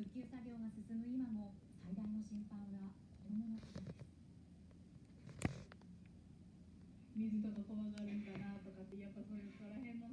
復旧作業が進む今も最大の心配は子どものことです。 水とか怖がるんかなとかって、やっぱそういうそこら辺の